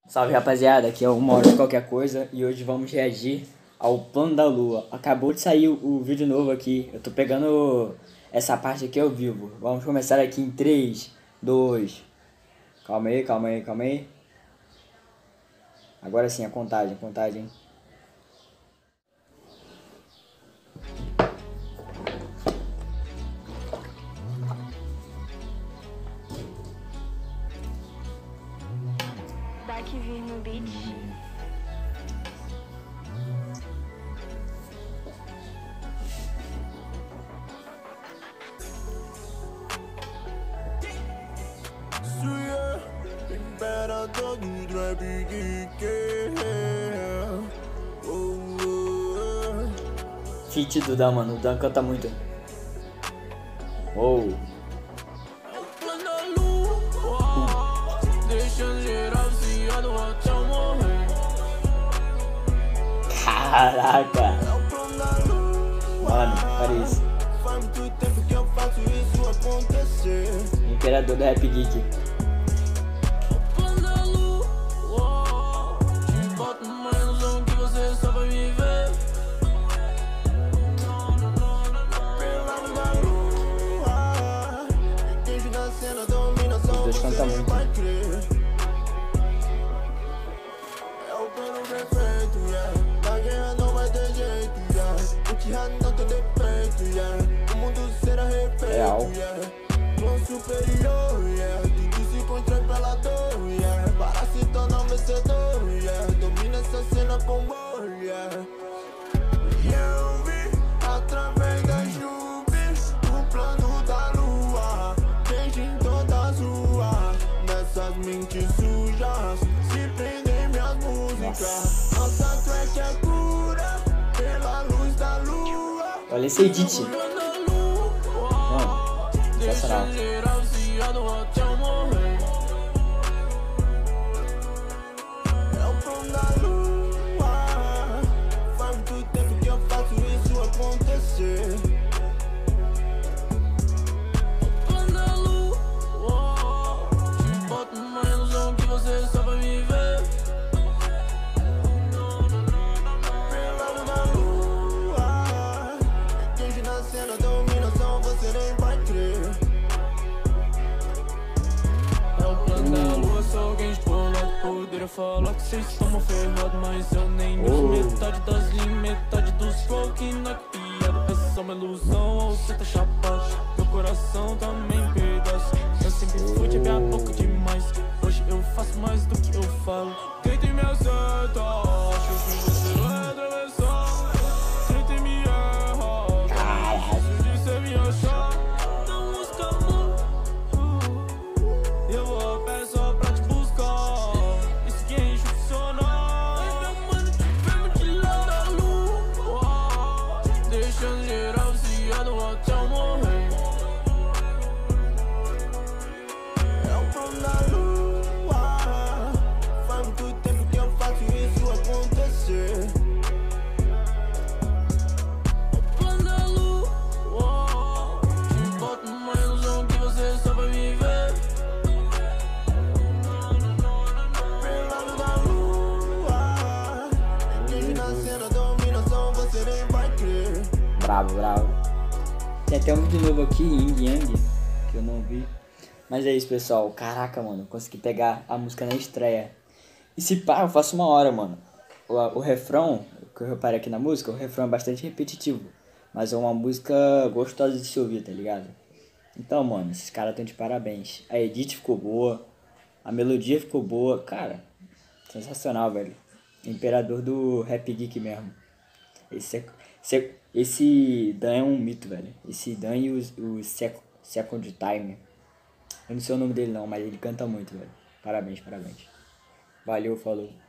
Salve rapaziada, aqui é o Mauro de Qualquer Coisa e hoje vamos reagir ao Plano da Lua. Acabou de sair o vídeo novo aqui, eu tô pegando essa parte aqui ao vivo. Vamos começar aqui em 3, 2, calma aí. Agora sim, a contagem. Vai que vir no beat. Imperador do trap geek. Feat do Dan, mano, o Dan canta muito. Oh. Caraca! Mano, olha isso. Faz muito tempo que eu faço isso acontecer. Imperador do Rap Geek. Te boto numa ilusão que você só vai me ver. Pela da lua. Quem na cena dominação. Os dois cantam muito. Vai crer. É o plano perfeito, yeah. Na guerra não vai ter jeito, yeah. O que não tem defeito, yeah. O mundo será refeito, Real. yeah. Plano superior, yeah. Tudo se constrói pela dor, yeah. Para se tornar um vencedor, yeah. Domina essa cena com amor, yeah. E eu vi através das nuvens o plano da lua. Desde em todas as ruas, nessas mentes sujas se prendem minhas músicas. Nossa track é cura pela luz da lua. Olha esse edit. Mano, sensacional. É o plano da lua. Faz muito tempo que eu faço isso acontecer. O plano da lua. Te boto numa ilusão que você só vai me ver. Pela luz da lua. Quem na cena dominação você nem vai crer. É o plano da lua, só alguém explorado. Poderia falar que vocês estão ferrados, mas eu nem uso metade das linhas, metade dos flow que não é piada. É só uma ilusão ou você tá chapado. Meu coração também pedaço. Eu sempre fui de minha boca demais. Hoje eu faço mais do que eu falo. Quem tem me acerta, acho que você vai atravessar. Quem tem me erra, preciso de ser me achar. Não busca amor. Eu vou a pé só pra te buscar. Isso que enche o sonar. E meu mano, tivemos de lá da lua. Deixando geral viciado até eu morrer. É o plano da lua. Faz muito tempo que eu faço isso acontecer. O plano da lua. Te boto numa ilusão que você só vai me ver. Pela luz da lua. Quem na cena dominação você nem vai crer. Bravo. Tem até um vídeo novo aqui, Ying Yang, que eu não vi. Mas é isso, pessoal. Caraca, mano, consegui pegar a música na estreia. E se pá, eu faço 1 hora, mano. O refrão, que eu reparei aqui na música, o refrão é bastante repetitivo. Mas é uma música gostosa de se ouvir, tá ligado? Então, mano, esses caras estão de parabéns. A edit ficou boa, a melodia ficou boa. Cara, sensacional, velho. Imperador do Rap Geek mesmo. Esse Dan é um mito, velho. Esse Dan e o Second Time. Eu não sei o nome dele não, mas ele canta muito, velho. Parabéns. Valeu, falou.